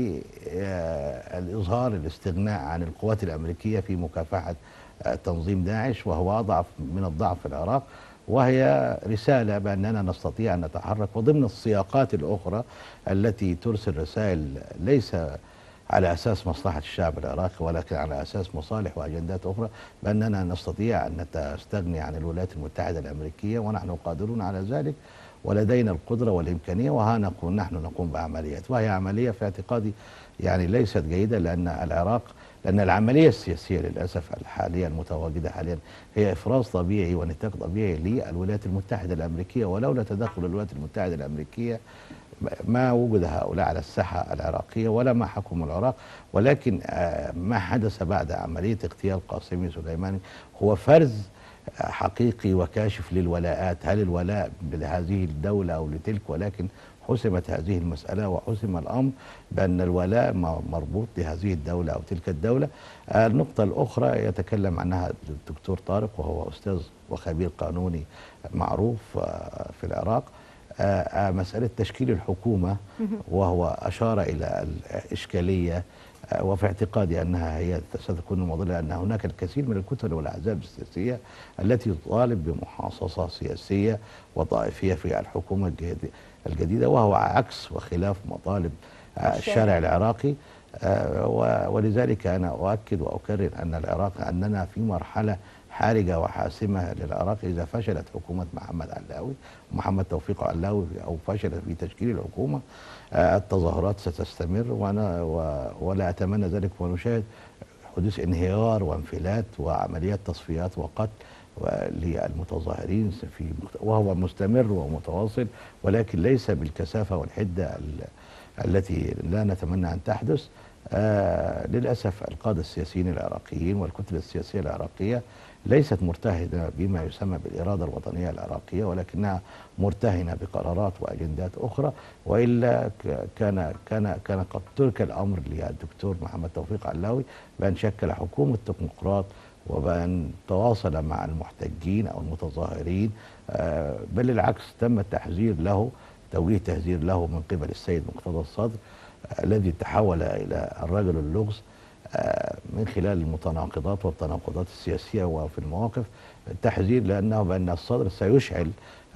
لإظهار الاستغناء عن القوات الأمريكية في مكافحة تنظيم داعش، وهو أضعف من الضعف في العراق، وهي رسالة بأننا نستطيع أن نتحرك وضمن السياقات الأخرى التي ترسل رسائل ليس على أساس مصلحة الشعب العراقي ولكن على أساس مصالح وأجندات أخرى، بأننا نستطيع أن نستغني عن الولايات المتحدة الأمريكية ونحن قادرون على ذلك. ولدينا القدرة والإمكانية، وها نقول نحن نقوم بعمليات، وهي عملية في اعتقادي يعني ليست جيدة، لأن العراق لأن العملية السياسية للأسف الحالية المتواجدة حاليا هي إفراز طبيعي ونتاج طبيعي للولايات المتحدة الأمريكية، ولولا تدخل الولايات المتحدة الأمريكية ما وجد هؤلاء على الساحة العراقية ولا ما حكم العراق. ولكن ما حدث بعد عملية اغتيال قاسمي سليماني هو فرز حقيقي وكاشف للولاءات، هل الولاء لهذه الدولة أو لتلك، ولكن حسمت هذه المسألة وحسم الأمر بأن الولاء مربوط لهذه الدولة أو تلك الدولة. النقطة الأخرى يتكلم عنها الدكتور طارق وهو أستاذ وخبير قانوني معروف في العراق، مسألة تشكيل الحكومة، وهو أشار إلى الإشكالية، وفي اعتقادي أنها هي ستكون المعضلة، أن هناك الكثير من الكتل والأحزاب السياسية التي تطالب بمحاصصة سياسية وطائفية في الحكومة الجديدة، وهو عكس وخلاف مطالب الشارع العراقي. ولذلك أنا أؤكد وأكرر أن العراق أننا في مرحلة حرجة وحاسمة للعراق إذا فشلت حكومة محمد علاوي محمد توفيق علاوي أو فشلت في تشكيل الحكومة. التظاهرات ستستمر، وأنا ولا أتمنى ذلك، ونشاهد حدوث انهيار وانفلات وعمليات تصفيات وقتل للمتظاهرين في وهو مستمر ومتواصل، ولكن ليس بالكثافة والحدة التي لا نتمنى أن تحدث. آه للأسف القادة السياسيين العراقيين والكتلة السياسية العراقية ليست مرتهنة بما يسمى بالإرادة الوطنية العراقية، ولكنها مرتهنة بقرارات وأجندات أخرى، وإلا كان كان كان قد ترك الأمر للدكتور محمد توفيق علاوي بأن شكل حكومة تكنوقراط وبأن تواصل مع المحتجين أو المتظاهرين، آه بل العكس تم التحذير له، توجيه تحذير له من قبل السيد مقتدى الصدر الذي تحول إلى الرجل اللغز من خلال المتناقضات والتناقضات السياسية وفي المواقف، التحذير لأنه بأن الصدر سيشعل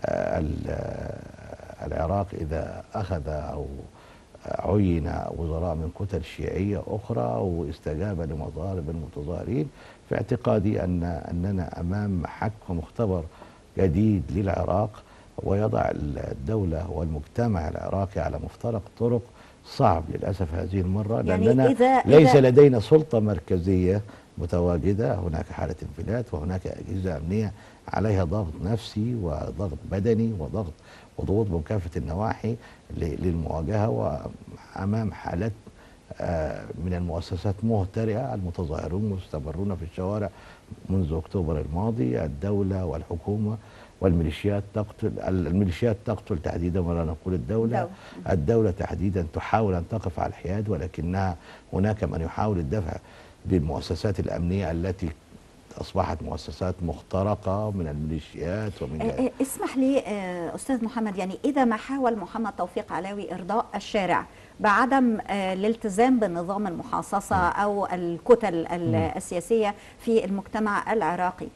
العراق إذا أخذ أو عين وزراء من كتل شيعية أخرى واستجاب لمطالب المتظاهرين. في اعتقادي أن أننا أمام محك ومختبر جديد للعراق، ويضع الدولة والمجتمع العراقي على مفترق طرق صعب للأسف هذه المرة، لأننا يعني إذا ليس إذا لدينا سلطة مركزية متواجدة، هناك حالة انفلات وهناك أجهزة أمنية عليها ضغط نفسي وضغط بدني وضغط وضغوط من كافة النواحي للمواجهة، وأمام حالات من المؤسسات مهترئة. المتظاهرون مستمرون في الشوارع منذ أكتوبر الماضي، الدولة والحكومة والميليشيات تقتل، الميليشيات تقتل تحديدا ولا نقول الدولة دو. الدولة تحديدا تحاول أن تقف على الحياد، ولكنها هناك من يحاول الدفع بالمؤسسات الأمنية التي أصبحت مؤسسات مخترقة من الميليشيات ومن أه اسمح لي أستاذ محمد، يعني إذا ما حاول محمد توفيق علاوي إرضاء الشارع بعدم الالتزام بنظام المحاصصة أو الكتل السياسية في المجتمع العراقي،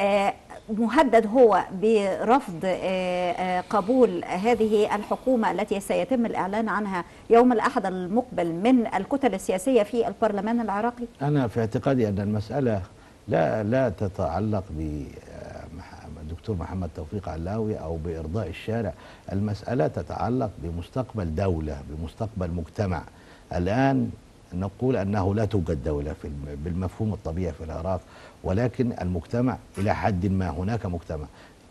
مهدد هو برفض قبول هذه الحكومة التي سيتم الإعلان عنها يوم الأحد المقبل من الكتل السياسية في البرلمان العراقي؟ أنا في اعتقادي أن المسألة لا لا تتعلق بدكتور محمد توفيق علاوي أو بإرضاء الشارع، المسألة تتعلق بمستقبل دولة، بمستقبل مجتمع. الآن نقول أنه لا توجد دولة في بالمفهوم الطبيعي في العراق، ولكن المجتمع إلى حد ما هناك مجتمع.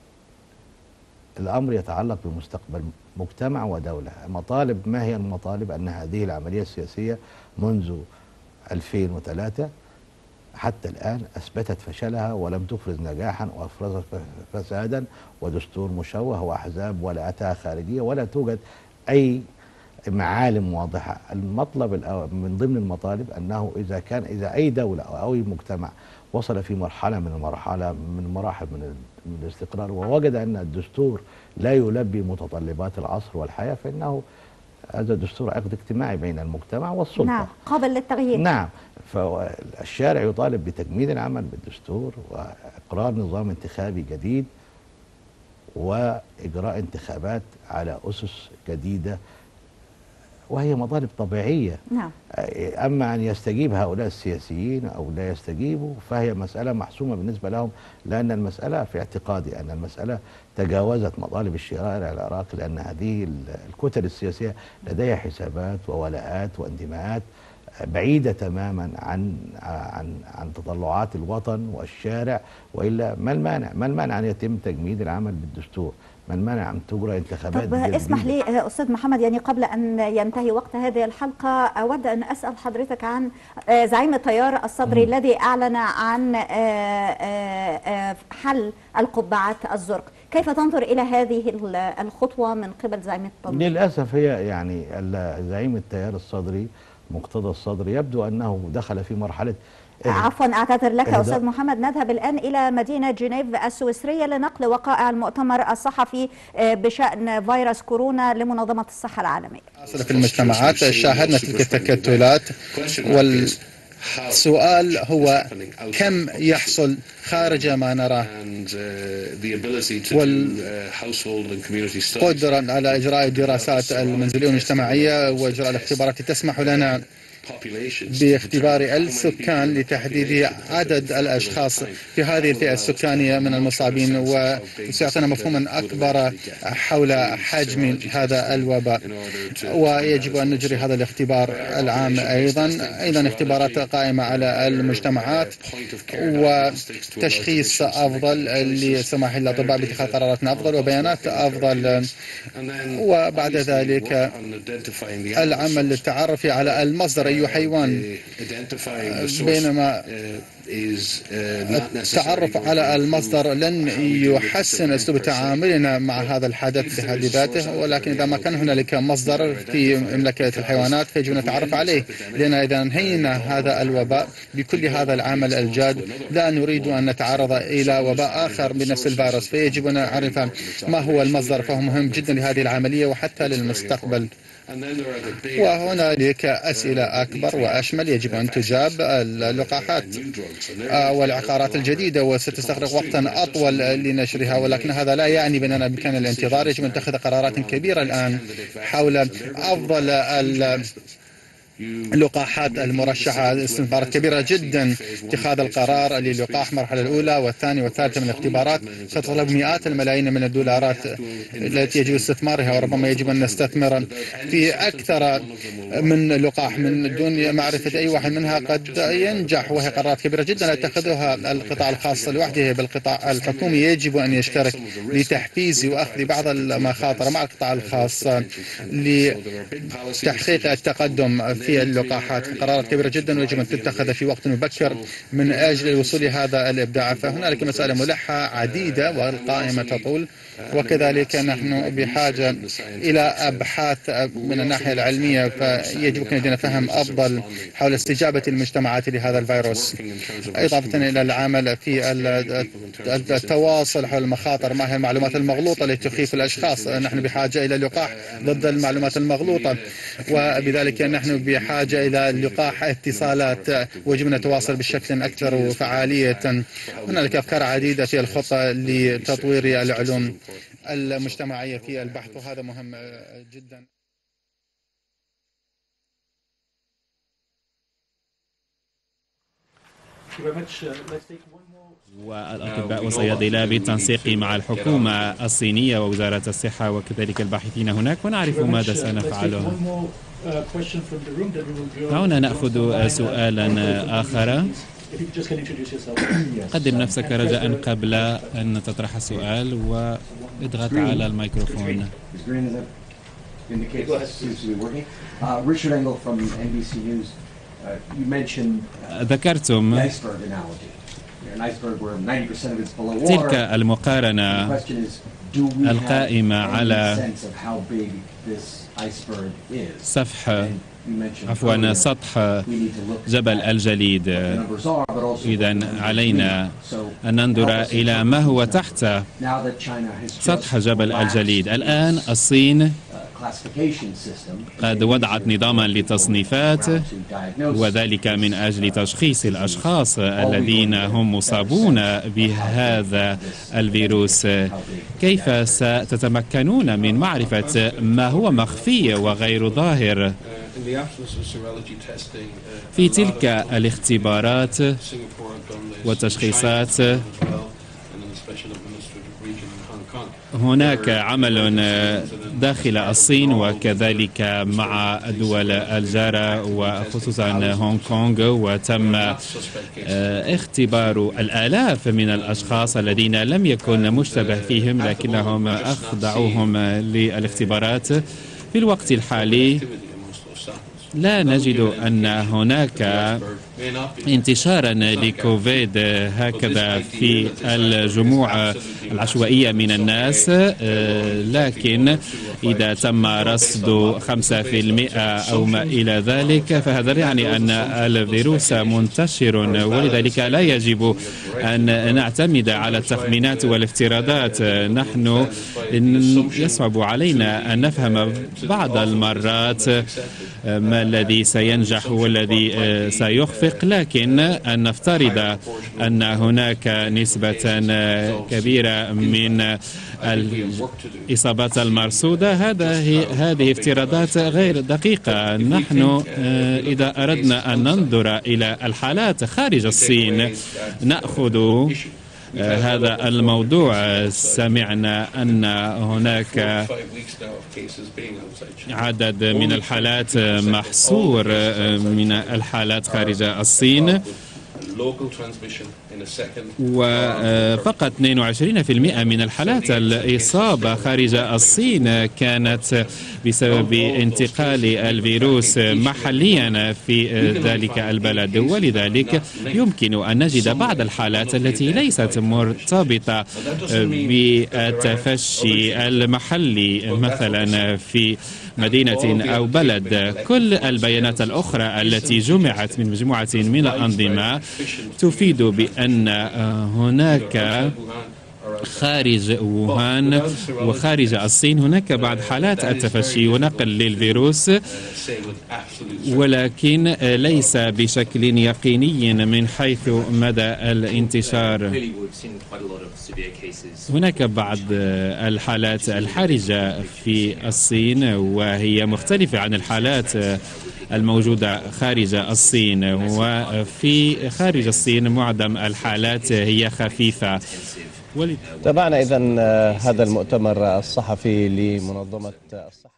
الأمر يتعلق بمستقبل مجتمع ودولة. مطالب، ما هي المطالب؟ أن هذه العملية السياسية منذ ألفين وثلاثة حتى الآن أثبتت فشلها ولم تفرز نجاحا، وأفرزت فسادا ودستور مشوه وأحزاب ولاءتها خارجية، ولا توجد أي معالم واضحة. المطلب من ضمن المطالب أنه إذا كان إذا أي دولة أو أي مجتمع وصل في مرحلة من المرحلة من مراحل من الاستقرار ووجد أن الدستور لا يلبي متطلبات العصر والحياة، فإنه هذا الدستور عقد اجتماعي بين المجتمع والسلطة، نعم، قابل للتغيير. نعم، فالشارع يطالب بتجميد العمل بالدستور وإقرار نظام انتخابي جديد وإجراء انتخابات على أسس جديدة وهي مطالب طبيعية. نعم. أما أن يستجيب هؤلاء السياسيين أو لا يستجيبوا فهي مسألة محسومة بالنسبة لهم، لأن المسألة في اعتقادي أن المسألة تجاوزت مطالب الشارع العراقي، لأن هذه الكتل السياسية لديها حسابات وولاءات وانتماءات بعيدة تماما عن عن عن تطلعات الوطن والشارع. وإلا ما المانع ما المانع أن يتم تجميد العمل بالدستور؟ ما المانع أن تجرى انتخابات؟ طب اسمح لي أستاذ محمد، يعني قبل أن ينتهي وقت هذه الحلقة أود أن أسأل حضرتك عن زعيم التيار الصدري م. الذي أعلن عن حل القبعات الزرق. كيف تنظر إلى هذه الخطوة من قبل زعيم التيار؟ للأسف هي يعني زعيم التيار الصدري مقتدى الصدر يبدو أنه دخل في مرحلة عفوا أعتذر لك أستاذ محمد. نذهب الآن إلى مدينة جنيف السويسرية لنقل وقائع المؤتمر الصحفي بشأن فيروس كورونا لمنظمة الصحة العالمية. في المجتمعات شاهدنا تلك التكتلات، والسؤال هو كم يحصل خارج ما نراه، والقدرة على إجراء الدراسات المنزلية والمجتمعية وإجراء الاختبارات تسمح لنا باختبار السكان لتحديد عدد الأشخاص في هذه الفئة السكانية من المصابين، وسيعطينا مفهوما أكبر حول حجم هذا الوباء. ويجب أن نجري هذا الاختبار العام أيضا أيضا اختبارات قائمة على المجتمعات وتشخيص أفضل لسماح الأطباء باتخاذ قرارات أفضل وبيانات أفضل، وبعد ذلك العمل للتعرف على المصدر أي حيوان، بينما التعرف على المصدر لن يحسن أسلوب تعاملنا مع هذا الحدث بحد ذاته، ولكن إذا ما كان هنالك مصدر في مملكة الحيوانات فيجب أن نتعرف عليه، لأن إذا انهينا هذا الوباء بكل هذا العمل الجاد لا نريد أن نتعرض إلى وباء آخر بنفس الفيروس، فيجب أن نعرف ما هو المصدر، فهو مهم جدا لهذه العملية وحتى للمستقبل. وهنالك أسئلة أكبر وأشمل يجب أن تجاب، اللقاحات والعقارات الجديدة، وستستغرق وقتا أطول لنشرها، ولكن هذا لا يعني بأننا بإمكان الانتظار. يجب أن نتخذ قرارات كبيرة الآن حول أفضل اللقاحات المرشحة، استثمارات كبيرة جدا. اتخاذ القرار للقاح المرحلة الأولى والثانية والثالثة من الاختبارات ستطلب مئات الملايين من الدولارات التي يجب استثمارها، وربما يجب أن نستثمر في أكثر من لقاح من دون معرفة أي واحد منها قد ينجح، وهي قرارات كبيرة جدا يتخذها القطاع الخاص لوحده. بالقطاع الحكومي يجب أن يشترك لتحفيز وأخذ بعض المخاطر مع القطاع الخاص لتحقيق التقدم في اللقاحات. قرارات كبيرة جدا ويجب أن تتخذ في وقت مبكر من أجل الوصول لهذا الإبداع. فهنالك مسائل ملحة عديدة والقائمة تطول، وكذلك نحن بحاجة إلى أبحاث من الناحية العلمية، فيجب أن لدينا فهم أفضل حول استجابة المجتمعات لهذا الفيروس، إضافة إلى العمل في التواصل حول المخاطر. ما هي المعلومات المغلوطة التي تخيف الأشخاص؟ نحن بحاجة إلى لقاح ضد المعلومات المغلوطة، وبذلك نحن بحاجة إلى لقاح اتصالات، ويجب أن نتواصل بشكل أكثر فعالية. هنالك أفكار عديدة في الخطة لتطوير العلوم المجتمعية في البحث، وهذا مهم جدا. والأطباء والصيادلة بالتنسيق مع الحكومة الصينية ووزارة الصحة وكذلك الباحثين هناك، ونعرف ماذا سنفعله. دعونا نأخذ سؤالا آخر. قدم نفسك رجاء قبل أن تطرح السؤال واضغط على الميكروفون. ذكرتم تلك المقارنة القائمة على سفح عفوا سطح جبل الجليد. إذن علينا أن ننظر إلى ما هو تحت سطح جبل الجليد. الآن الصين قد وضعت نظاما لتصنيفات، وذلك من أجل تشخيص الأشخاص الذين هم مصابون بهذا الفيروس. كيف ستتمكنون من معرفة ما هو مخفي وغير ظاهر؟ في تلك الاختبارات والتشخيصات هناك عمل داخل الصين وكذلك مع الدول الجارة وخصوصا هونغ كونغ، وتم اختبار الآلاف من الأشخاص الذين لم يكن مشتبه فيهم لكنهم أخضعوهم للاختبارات. في الوقت الحالي لا نجد أن هناك انتشارا لكوفيد هكذا في الجموع العشوائية من الناس، لكن إذا تم رصد خمسة بالمئة أو ما إلى ذلك فهذا يعني أن الفيروس منتشر، ولذلك لا يجب أن نعتمد على التخمينات والافتراضات. نحن يصعب علينا أن نفهم بعض المرات ما الذي سينجح والذي سيخفق، لكن أن نفترض أن هناك نسبة كبيرة من الإصابات المرصودة، هذا هذه افتراضات غير دقيقة. نحن إذا أردنا أن ننظر إلى الحالات خارج الصين نأخذ هذا الموضوع. سمعنا أن هناك عدد من الحالات محصور من الحالات خارج الصين، وفقط اثنين وعشرين بالمئة من الحالات الإصابة خارج الصين كانت بسبب انتقال الفيروس محليا في ذلك البلد، ولذلك يمكن أن نجد بعض الحالات التي ليست مرتبطة بالتفشي المحلي مثلا في مدينة أو بلد. كل البيانات الأخرى التي جمعت من مجموعة من الأنظمة تفيد بأن هناك خارج ووهان وخارج الصين هناك بعض حالات التفشي ونقل للفيروس، ولكن ليس بشكل يقيني من حيث مدى الانتشار. هناك بعض الحالات الحرجة في الصين وهي مختلفة عن الحالات الموجودة خارج الصين، وفي خارج الصين معظم الحالات هي خفيفة. تابعنا إذن هذا المؤتمر الصحفي لمنظمة الصحة.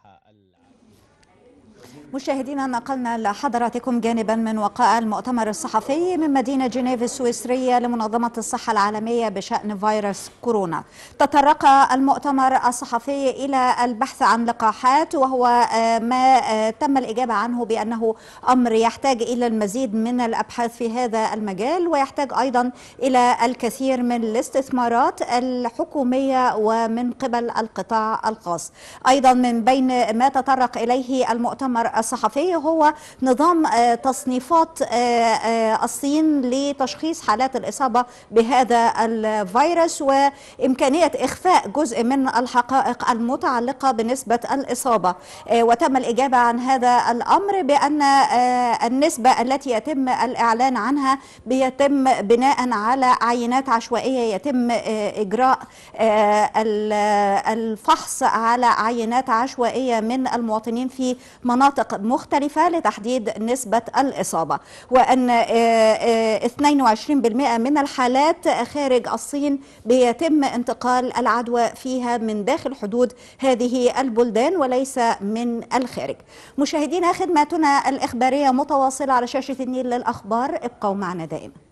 مشاهدينا، نقلنا لحضراتكم جانبا من وقائع المؤتمر الصحفي من مدينة جنيف السويسرية لمنظمة الصحة العالمية بشأن فيروس كورونا. تطرق المؤتمر الصحفي إلى البحث عن لقاحات، وهو ما تم الإجابة عنه بأنه أمر يحتاج إلى المزيد من الأبحاث في هذا المجال، ويحتاج أيضا إلى الكثير من الاستثمارات الحكومية ومن قبل القطاع الخاص. أيضا من بين ما تطرق إليه المؤتمر الصحفي هو نظام تصنيفات الصين لتشخيص حالات الإصابة بهذا الفيروس وإمكانية إخفاء جزء من الحقائق المتعلقة بنسبة الإصابة. وتم الإجابة عن هذا الأمر بأن النسبة التي يتم الإعلان عنها بيتم بناء على عينات عشوائية، يتم إجراء الفحص على عينات عشوائية من المواطنين في مناطق مختلفة لتحديد نسبة الإصابة، وأن اثنين وعشرين بالمئة من الحالات خارج الصين بيتم انتقال العدوى فيها من داخل حدود هذه البلدان وليس من الخارج. مشاهدينا، خدماتنا الإخبارية متواصلة على شاشة النيل للأخبار، ابقوا معنا دائما.